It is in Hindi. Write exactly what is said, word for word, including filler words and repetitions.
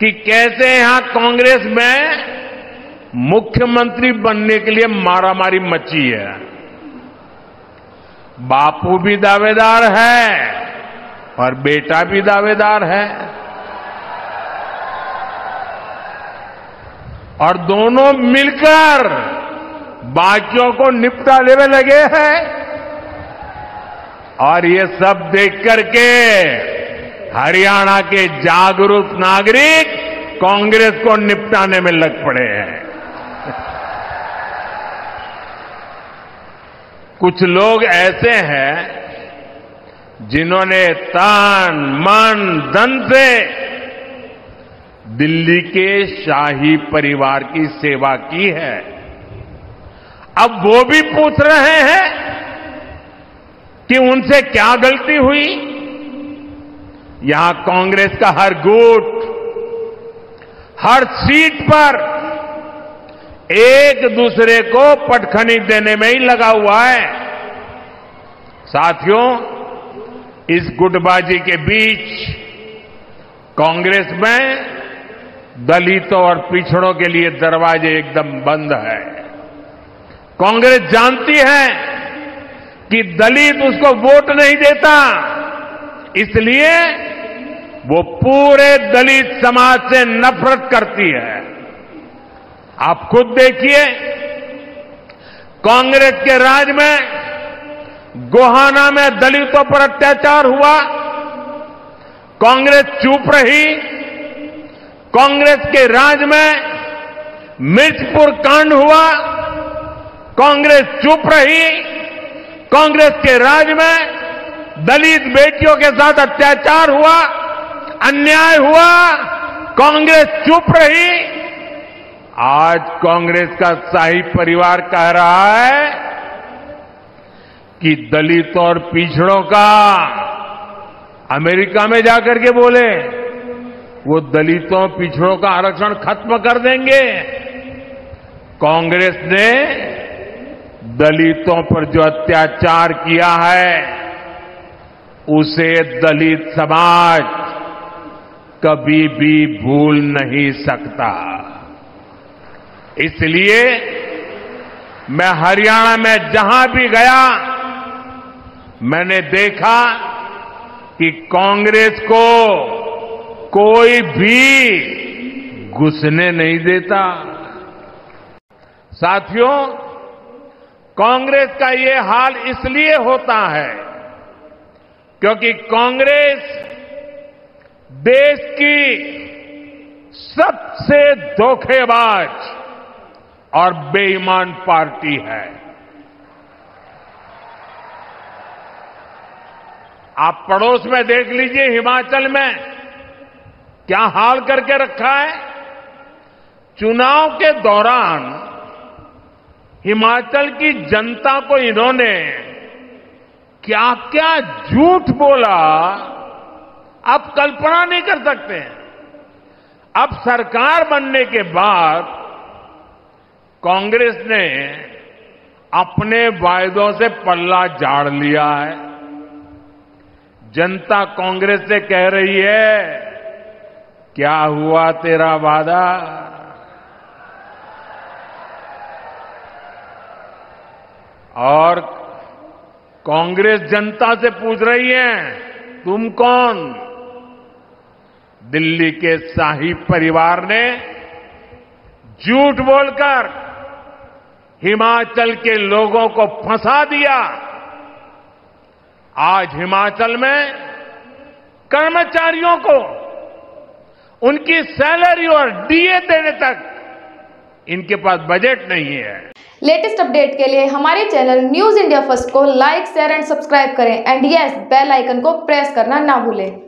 कि कैसे यहां कांग्रेस में मुख्यमंत्री बनने के लिए मारामारी मची है। बापू भी दावेदार है और बेटा भी दावेदार है और दोनों मिलकर बाकियों को निपटा लेने लगे हैं। और ये सब देख करके हरियाणा के जागरूक नागरिक कांग्रेस को निपटाने में लग पड़े हैं। कुछ लोग ऐसे हैं जिन्होंने तन मन धन से दिल्ली के शाही परिवार की सेवा की है। अब वो भी पूछ रहे हैं कि उनसे क्या गलती हुई। यहां कांग्रेस का हर गुट, हर सीट पर एक दूसरे को पटखनी देने में ही लगा हुआ है। साथियों, इस गुटबाजी के बीच कांग्रेस में दलितों और पिछड़ों के लिए दरवाजे एकदम बंद है। कांग्रेस जानती है कि दलित उसको वोट नहीं देता, इसलिए वो पूरे दलित समाज से नफरत करती है। आप खुद देखिए, कांग्रेस के राज में गोहाना में दलितों पर अत्याचार हुआ, कांग्रेस चुप रही। कांग्रेस के राज में मिर्चपुर कांड हुआ, कांग्रेस चुप रही। कांग्रेस के राज में दलित बेटियों के साथ अत्याचार हुआ, अन्याय हुआ, कांग्रेस चुप रही। आज कांग्रेस का शाही परिवार कह रहा है कि दलितों और पिछड़ों का अमेरिका में जाकर के बोले वो दलितों पिछड़ों का आरक्षण खत्म कर देंगे। कांग्रेस ने दलितों पर जो अत्याचार किया है उसे दलित समाज कभी भी भूल नहीं सकता। इसलिए मैं हरियाणा में जहां भी गया मैंने देखा कि कांग्रेस को कोई भी घुसने नहीं देता। साथियों, कांग्रेस का ये हाल इसलिए होता है क्योंकि कांग्रेस देश की सबसे धोखेबाज और बेईमान पार्टी है। आप पड़ोस में देख लीजिए, हिमाचल में क्या हाल करके रखा है। चुनाव के दौरान हिमाचल की जनता को इन्होंने क्या क्या झूठ बोला, आप कल्पना नहीं कर सकते। अब सरकार बनने के बाद कांग्रेस ने अपने वायदों से पल्ला झाड़ लिया है। जनता कांग्रेस से कह रही है, क्या हुआ तेरा वादा? और कांग्रेस जनता से पूछ रही है, तुम कौन? दिल्ली के शाही परिवार ने झूठ बोलकर हिमाचल के लोगों को फंसा दिया। आज हिमाचल में कर्मचारियों को उनकी सैलरी और डीए देने तक इनके पास बजट नहीं है। लेटेस्ट अपडेट के लिए हमारे चैनल न्यूज इंडिया फर्स्ट को लाइक, शेयर एंड सब्सक्राइब करें एंड यस, बेल आइकन को प्रेस करना ना भूलें।